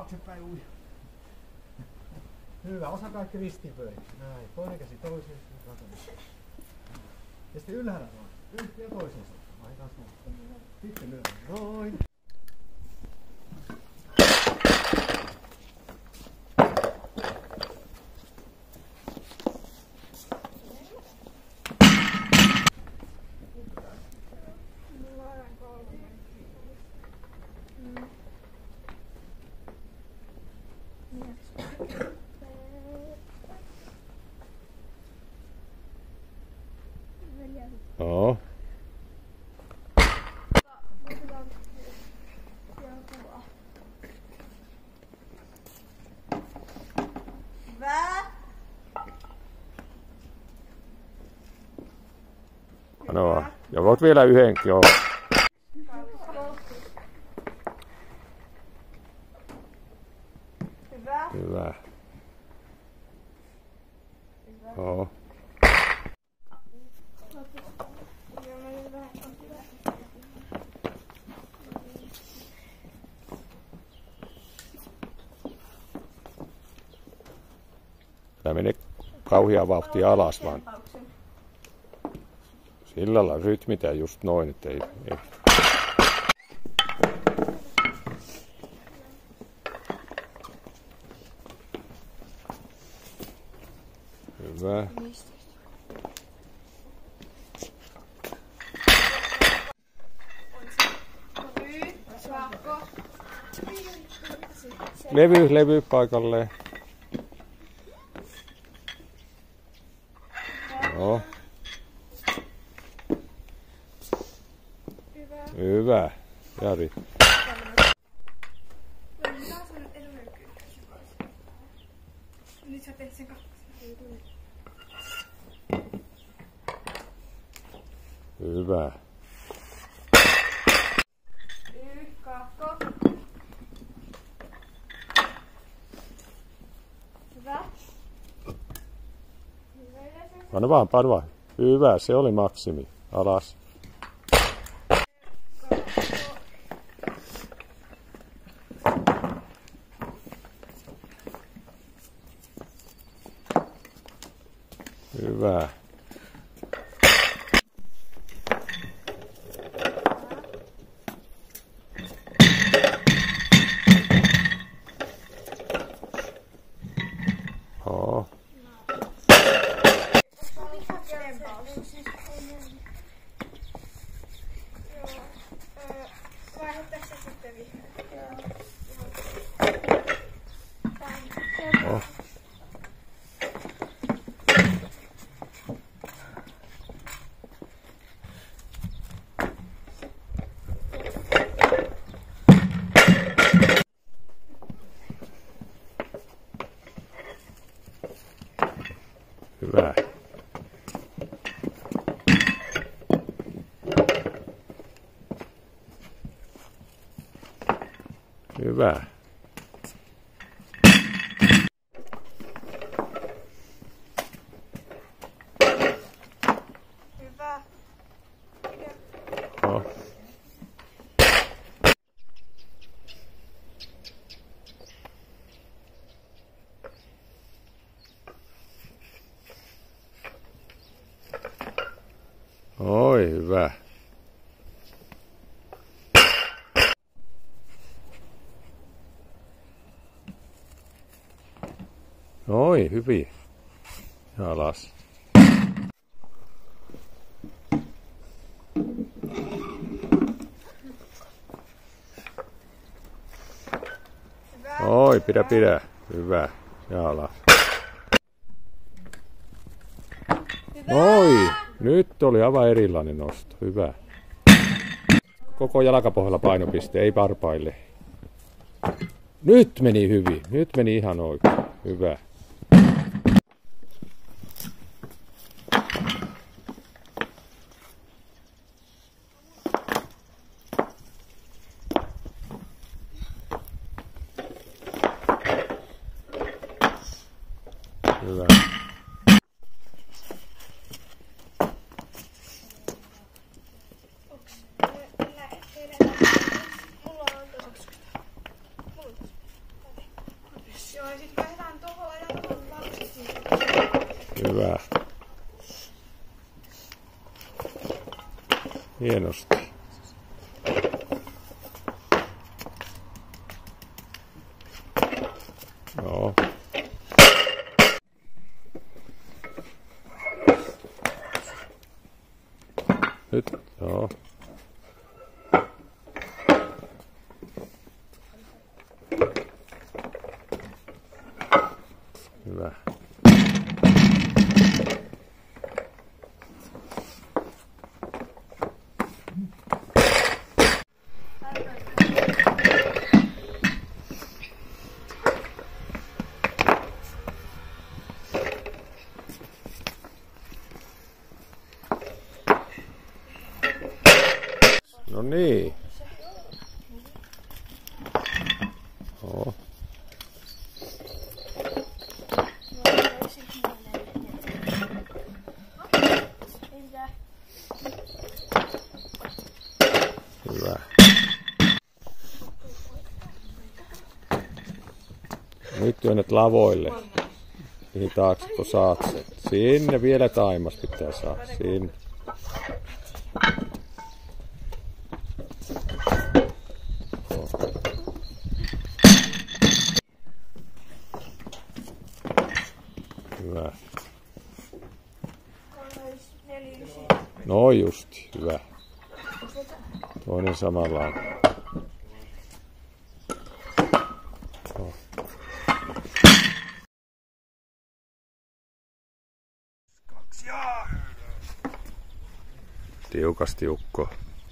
taaksepäin uja. Hyvä, osa kaikki ristinpyörit. Näin, toinen käsi toiseen. Ja sitten ylhäällä vaan. Yhtä ja toiseen suuntaan. Vaihdetaan suuntaan. Sitten lyödään. Noin. Joo. Hyvä. No, ja voit vielä yhdenkin olla. Hyvä. Hyvä. Joo. Tää menee kauheaa vauhtia alas vaan. Sillä lailla rytmitää just noin, että ei. Hyvä. Levy paikalleen. Joo. Hyvä. Jari. Nyt sä teet sen kakkosen. Hyvä. Kakko. Hyvä. Pano vaan. Hyvä, se oli maksimi. Alas. Hyvä. Joo. Vaihdetaan se sitten vihreä. Joo. Hyvä. Hyvä. Hyvä. Joo. Oi, hyvä. Oi, hyvin. Ja alas. Oi, pidä. Hyvä. Ja alas. Oi, nyt oli aivan erilainen nosto. Hyvä. Koko jalkapohjalla painopiste, ei varpaille. Nyt meni hyvin. Nyt meni ihan oikein. Hyvä. Hyvä. Hienosti. Joo. Nyt, joo. Hyvä. No niin. Joo. Hyvä. Nyt työnnät lavoille. Mihin taakse kun saat sen. Sinne vielä taimas pitää saada. Sinne. Hyvä. No justi, hyvä. Toinen samanlainen. No. Tiukasti ukko.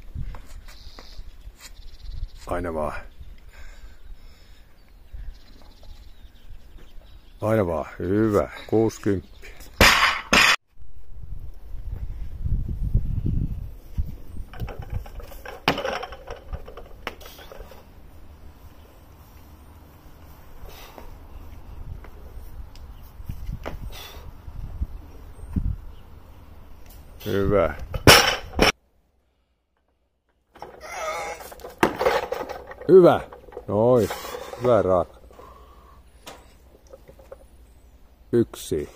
Aina vaan. Aina vaan. Hyvä. 60. Hyvä. Hyvä. Noin. Hyvä raaka. 1,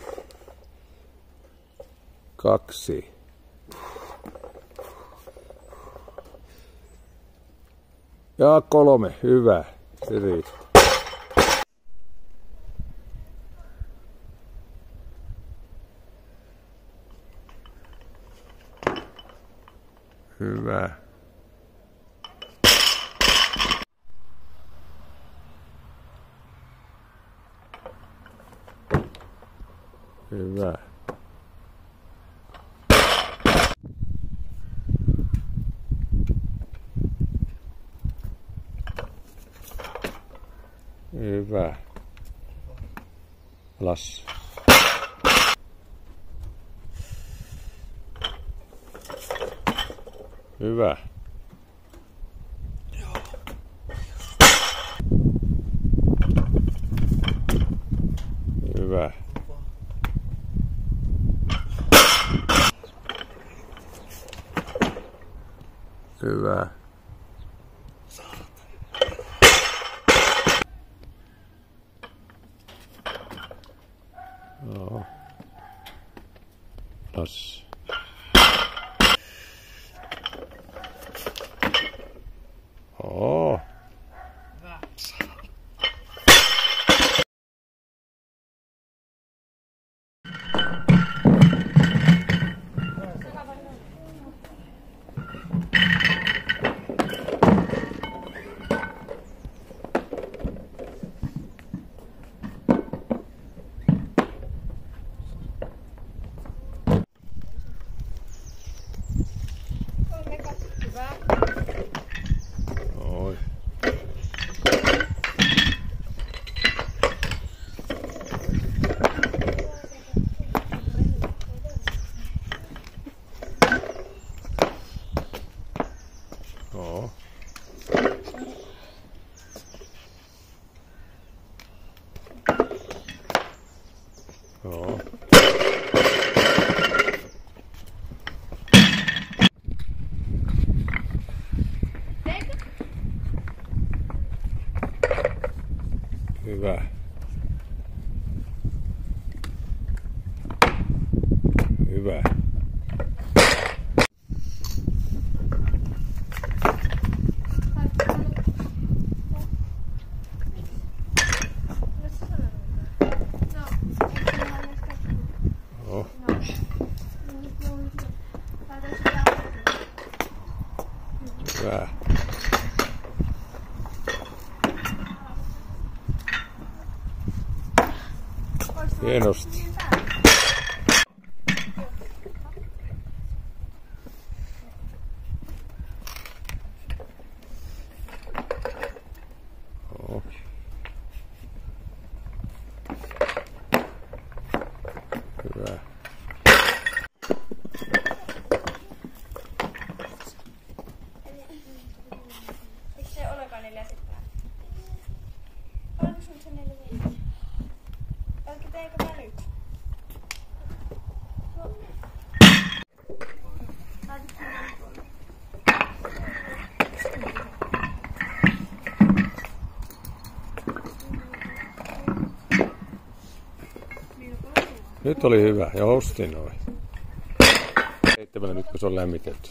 2. Ja 3. Hyvä. Se riittää. Hyvä. Hyvä. Hyvä. Alas. Hyvä. Hyvä. Hyvä. Joo. Alas. Oo. Oi. Joo. Joo. Hyvä. Hyvä. Hyvä. Hienosti. Hyvä. Eikö se olekaan 4 sitten? Oliko sun se 4-5? Oletko teikö mä nyt? Nyt oli hyvä. Jousti noin. Heittämällä nyt kun se on lämmitetty.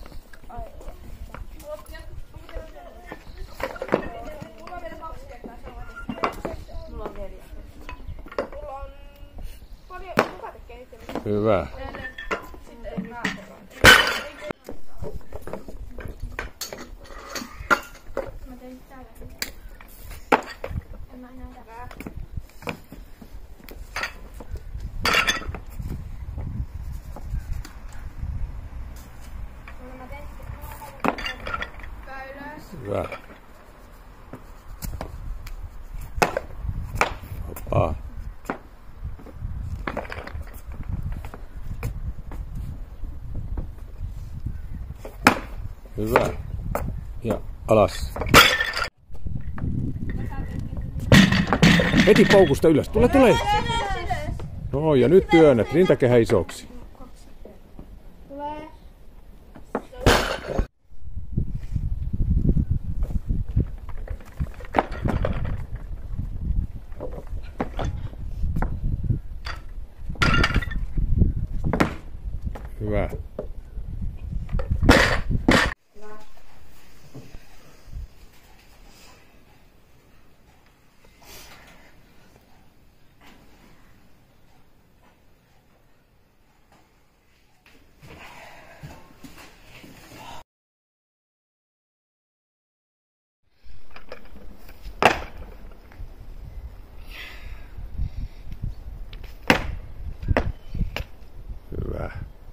Mulla on 4. Mulla on paljon. Kuka tekee itse? Hyvä. Sitten naapuroon. Mä tein täällä. En mä enää täällä. Hyvä. Hoppa. Hyvä. Ja alas. Heti poukusta ylös. Tule. No ja nyt työnnät rintakehä isoksi. Hyvä. Hyvä.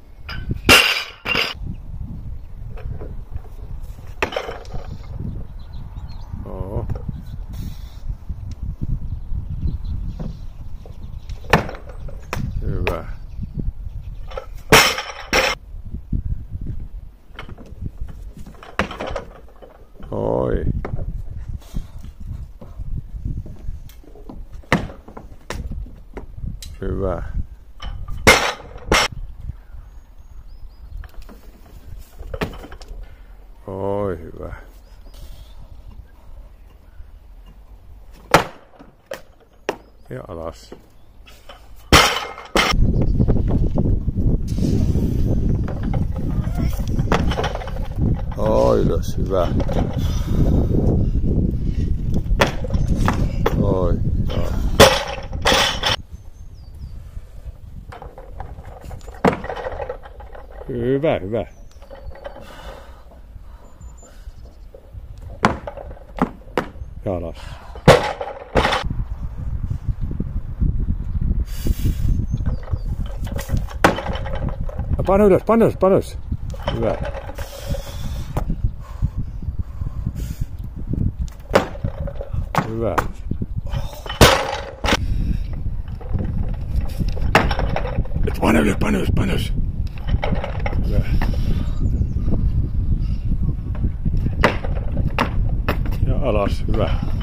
Oo. Hyvä. Oi. Hyvä. Oi, hyvä. Ja alas. Oi, ylös, hyvä. Oi, joo. Hyvä, hyvä. Ja alas. Paino ylös. Hyvä. Hyvä. Paino ylös. Hyvä. Ja alas, hyvä.